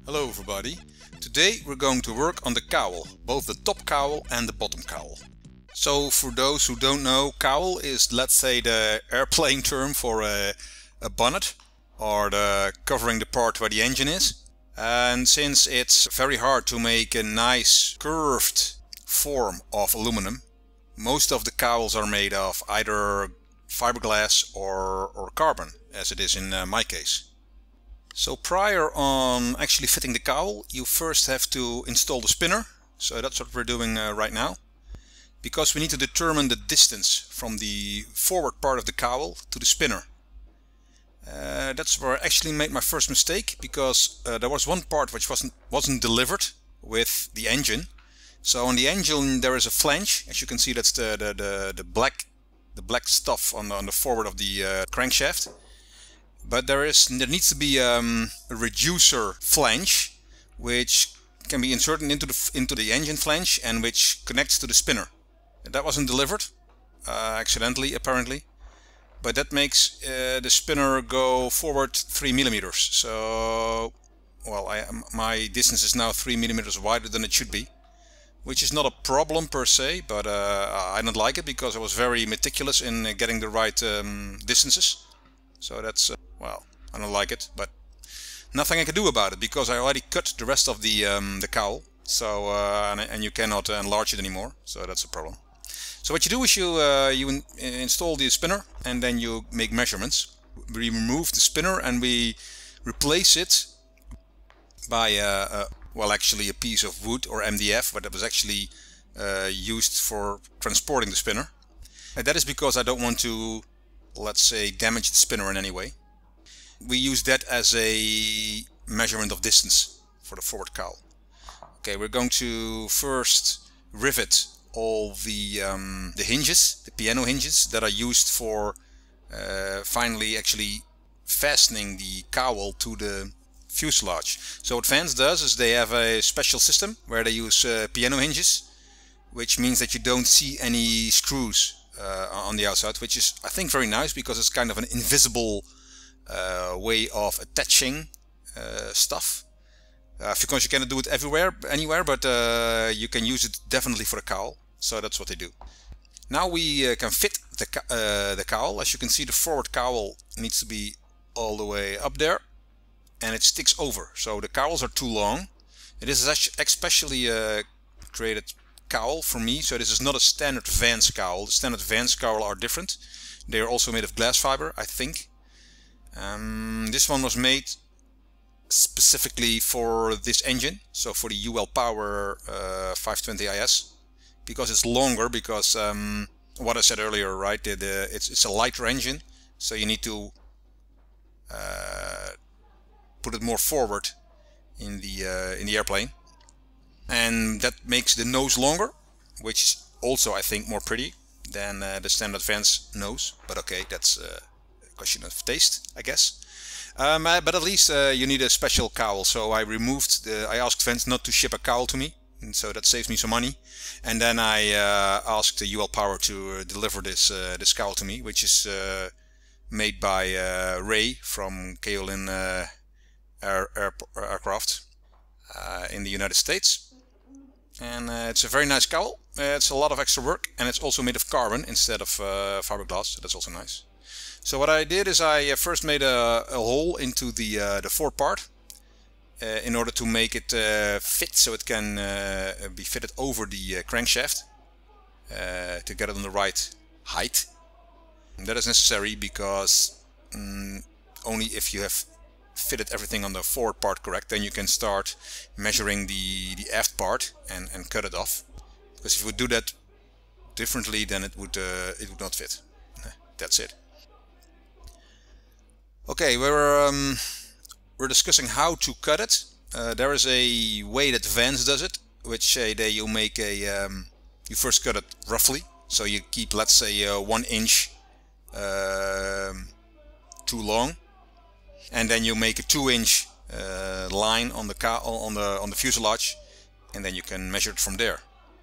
Hello everybody. Today we're going to work on the cowl, both the top cowl and the bottom cowl. So for those who don't know, cowl is, let's say, the airplane term for a bonnet, or covering the part where the engine is. And since it's very hard to make a nice curved form of aluminum, most of the cowls are made of either fiberglass or carbon, as it is in my case. So prior on actually fitting the cowl, you first have to install the spinner. So that's what we're doing right now. Because we need to determine the distance from the forward part of the cowl to the spinner. That's where I actually made my first mistake, because there was one part which wasn't delivered with the engine. So on the engine there is a flange. As you can see, that's the black stuff on the forward of the crankshaft. But there needs to be a reducer flange, which can be inserted into the engine flange and which connects to the spinner. That wasn't delivered, accidentally apparently, but that makes the spinner go forward 3 millimeters. So, well, my distance is now 3 millimeters wider than it should be, which is not a problem per se, but I don't like it because I was very meticulous in getting the right distances. So that's, well, I don't like it, but nothing I can do about it because I already cut the rest of the cowl. So and you cannot enlarge it anymore. So that's a problem. So what you do is you install the spinner and then you make measurements. We remove the spinner and we replace it by well, actually a piece of wood or MDF, but that was actually used for transporting the spinner. And that is because I don't want to, let's say, damage the spinner in any way. We use that as a measurement of distance for the forward cowl. Okay, we're going to first rivet all the hinges, the piano hinges that are used for finally actually fastening the cowl to the fuselage. So what Vance does is they have a special system where they use piano hinges, which means that you don't see any screws on the outside, which is, I think, very nice because it's kind of an invisible way of attaching stuff. Of course, you cannot do it anywhere, but you can use it definitely for the cowl. So that's what they do. Now we can fit the cowl. As you can see, the forward cowl needs to be all the way up there, and it sticks over. So the cowls are too long. It is especially created cowl for me, so this is not a standard Vance cowl. The standard Vance cowl are different. They are also made of glass fiber, I think. This one was made specifically for this engine, so for the UL Power 520 IS, because it's longer. Because what I said earlier, right? It's a lighter engine, so you need to put it more forward in the airplane. And that makes the nose longer, which is also, I think, more pretty than the standard Vance nose. But okay, that's a question of taste, I guess. But at least you need a special cowl. So I asked Vance not to ship a cowl to me, and so that saves me some money. And then I asked the UL Power to deliver this cowl to me, which is made by Ray from Keolin Aircraft in the United States. And it's a very nice cowl. It's a lot of extra work, and it's also made of carbon instead of fiberglass. So that's also nice. So what I did is I first made a hole into the forward part in order to make it fit, so it can be fitted over the crankshaft to get it on the right height. And that is necessary because only if you have fitted everything on the forward part correct, then you can start measuring the aft part and cut it off. Because if you would do that differently, then it would not fit. That's it. Okay, we're discussing how to cut it. There is a way that Vance does it, which you make you first cut it roughly. So you keep, let's say, 1 inch too long. And then you make a 2-inch line on the fuselage, and then you can measure it from there.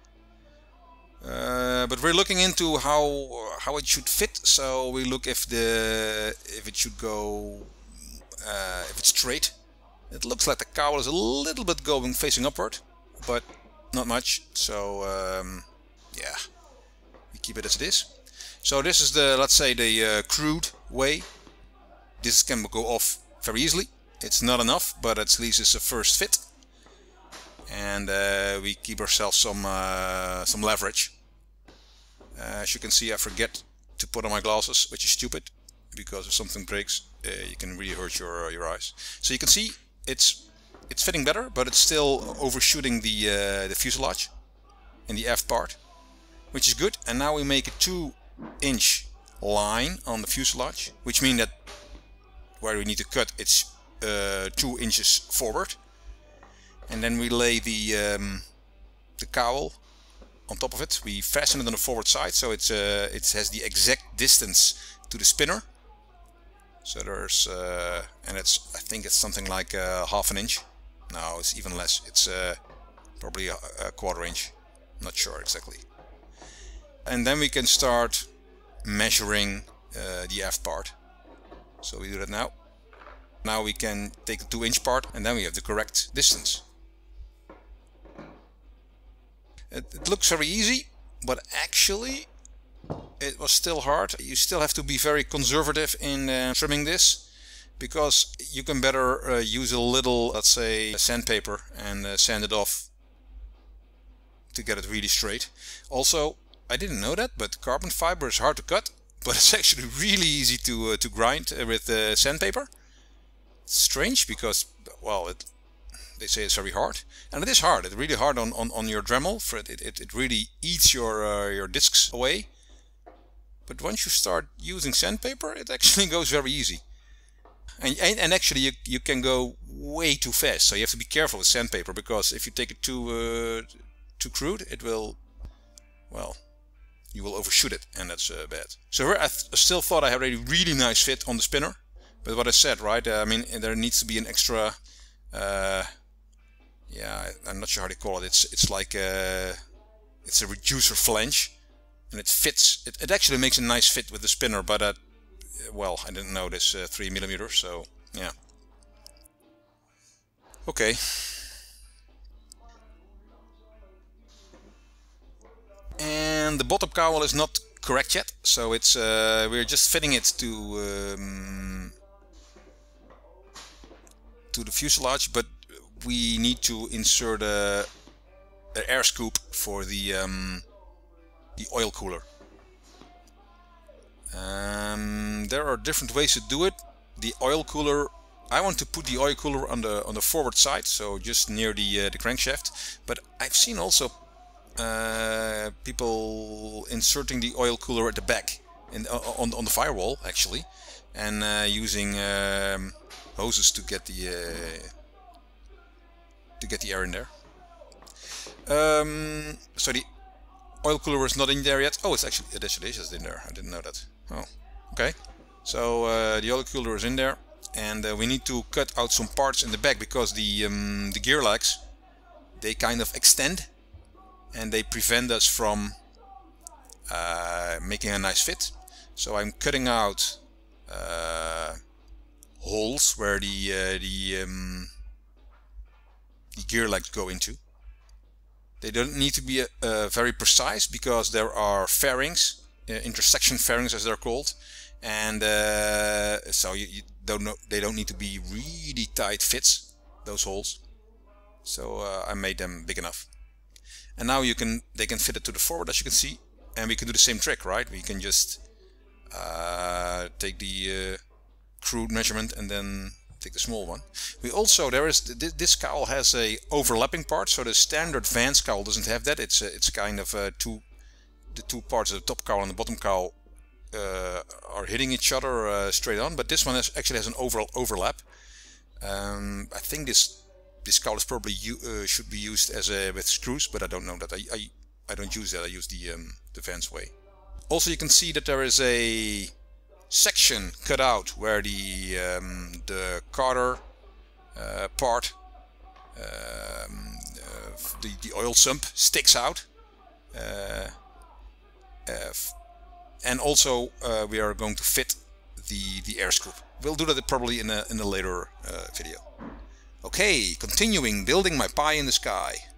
But we're looking into how it should fit. So we look if it should go if it's straight, It looks like the cowl is a little bit going facing upward, but not much. So yeah, we keep it as it is. So this is the, let's say, the crude way. This can go off very easily. It's not enough, but at least it's a first fit. And we keep ourselves some leverage. As you can see, I forget to put on my glasses, which is stupid, because if something breaks, you can really hurt your eyes. So you can see it's fitting better, but it's still overshooting the fuselage in the aft part, which is good. And now we make a 2-inch line on the fuselage, which means that where we need to cut, it's 2 inches forward. And then we lay the cowl on top of it. We fasten it on the forward side, so it has the exact distance to the spinner. So there's and it's, I think it's something like ½ an inch. No, it's even less. It's probably a ¼ inch. Not sure exactly. And then we can start measuring the aft part. So we do that now. Now we can take the 2-inch part, and then we have the correct distance. It looks very easy, but actually it was still hard. You still have to be very conservative in trimming this, because you can better use a little, let's say, sandpaper and sand it off to get it really straight. Also, I didn't know that, but carbon fiber is hard to cut, but it's actually really easy to grind with sandpaper. It's strange because, well, they say it's very hard, and it is hard. It's really hard on your Dremel. It really eats your discs away. But once you start using sandpaper, it actually goes very easy. And actually you can go way too fast. So you have to be careful with sandpaper, because if you take it too crude, it will, well, you will overshoot it, and that's bad. So here I still thought I had a really nice fit on the spinner. But what I said, right? I mean, there needs to be an extra. Yeah, I'm not sure how they call it. It's like it's a reducer flange, and it fits. It actually makes a nice fit with the spinner, but well, I didn't know this 3mm, so yeah. Okay. And the bottom cowl is not correct yet, so it's we're just fitting it to the fuselage, but we need to insert an air scoop for the oil cooler. There are different ways to do it. The oil cooler, I want to put the oil cooler on the forward side, so just near the crankshaft. But I've seen also people inserting the oil cooler at the back, on the firewall actually, and using hoses to get the air in there. So the oil cooler is not in there yet. Oh, it actually is in there. I didn't know that. Oh, okay. So the oil cooler is in there, and we need to cut out some parts in the back, because the gear legs, they kind of extend, and they prevent us from making a nice fit. So I'm cutting out holes where the gear legs go into. They don't need to be very precise, because there are fairings, intersection fairings as they're called, and so you don't know, they don't need to be really tight fits, those holes. So I made them big enough, and now they can fit it to the forward, as you can see, and we can do the same trick, right? We can just take the crude measurement and then take the small one. We also, this cowl has a overlapping part, so the standard Vance cowl doesn't have that. It's kind of the two parts of the top cowl and the bottom cowl are hitting each other straight on, but this one actually has an overlap. I think this cowl is probably should be used as with screws, but I don't know that. I don't use that. I use the Vance way. Also, you can see that there is a section cut out where the Carter part, the oil sump, sticks out, and also we are going to fit the air scoop. We'll do that probably in a later video. Okay, continuing building my pie in the sky.